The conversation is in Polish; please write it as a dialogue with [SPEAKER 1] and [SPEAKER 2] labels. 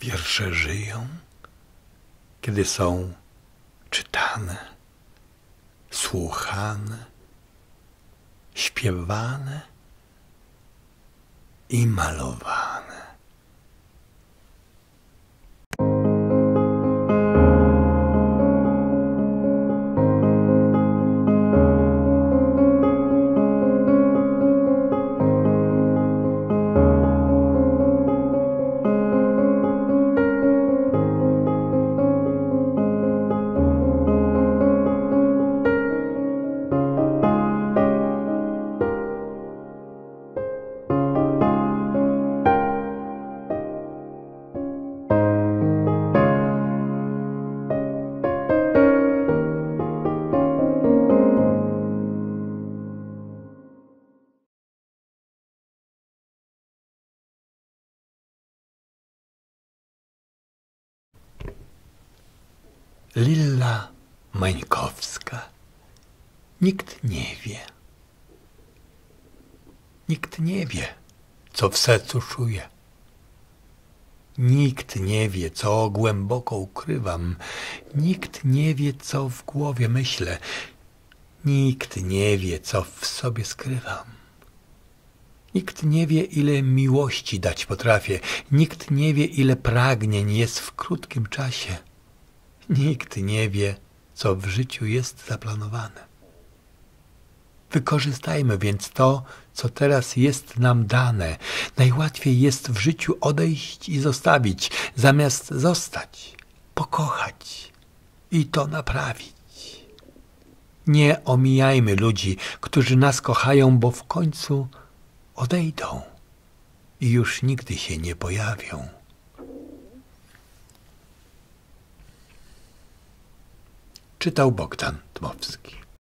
[SPEAKER 1] Wiersze żyją, kiedy są czytane, słuchane, śpiewane i malowane. Lilla Mańkowska. Nikt nie wie. Nikt nie wie, co w sercu czuję. Nikt nie wie, co głęboko ukrywam. Nikt nie wie, co w głowie myślę. Nikt nie wie, co w sobie skrywam. Nikt nie wie, ile miłości dać potrafię. Nikt nie wie, ile pragnień jest w krótkim czasie. Nikt nie wie, co w życiu jest zaplanowane. Wykorzystajmy więc to, co teraz jest nam dane. Najłatwiej jest w życiu odejść i zostawić, zamiast zostać, pokochać i to naprawić. Nie omijajmy ludzi, którzy nas kochają, bo w końcu odejdą i już nigdy się nie pojawią. Czytał Bogdan Dmowski.